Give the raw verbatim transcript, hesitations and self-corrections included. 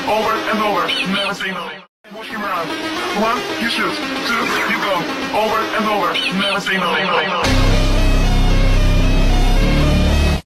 over and over, never say no. Walking around. One, you shoot. Two, you go. Over and over, never say no.